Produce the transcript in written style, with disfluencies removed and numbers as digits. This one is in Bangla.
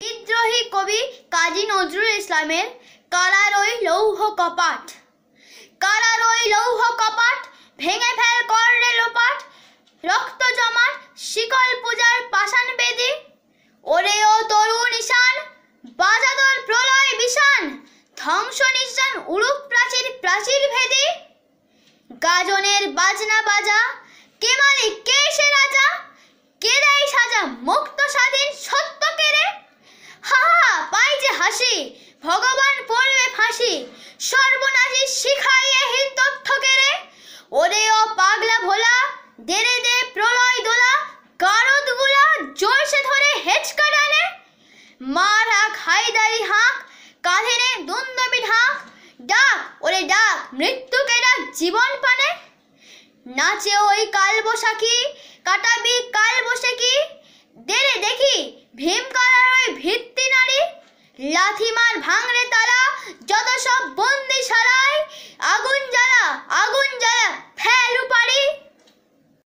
বিদ্রোহী কবি কাজী নজরুল ইসলামের কারার ওই লৌহ কপাট। কারার ওই লৌহ কপাট ভেঙে ফেল কর রে লোপাট, রক্ত জমাট শিকল পূজার পাষাণ বেদী। ওরে ও তরুণ ঈশান, বাজা তোর প্রলয় বিষাণ, ধ্বংস নিঃসান উড়ুক প্রাচীর প্রাচীর ভেদী। গাজনের বাজনা বাজা, কে মালিক কে সে রাজা, কে দেয় সাজা মুক্ত স্বাধীন সত্য কেড়ে। হা হা পাই যে হাসি, ভগবান পড়বে ফাঁসি, সর্বনাশী শিখাইয়ে হিত তথ্য কেড়ে। ওরে ও পাগলা ভোলা, দে রে দে প্রলয় দোলা, গারদ গুলা জোরসে ধরে হেঁচকা ডালে। মার হাক হায়দারি হাঁক, কাঁধে নে দুন্দবি ঢাক, ডাক ওরে ডাক মৃত্যুকে ডাক জীবন পানে। নাচে ওই কাল বৈশাখী, কাটাবি কাল বসে কি, দে রে দেখি